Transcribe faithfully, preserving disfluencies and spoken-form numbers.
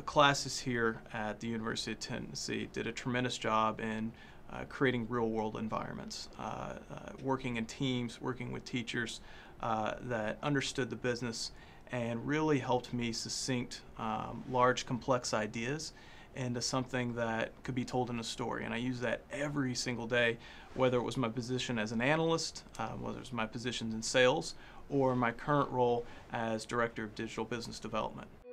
classes here at the University of Tennessee did a tremendous job in uh, creating real-world environments, uh, uh, working in teams, working with teachers uh, that understood the business, and really helped me succinct um, large, complex ideas into something that could be told in a story. And I use that every single day, whether it was my position as an analyst, um, whether it was my positions in sales, or my current role as Director of Digital Business Development.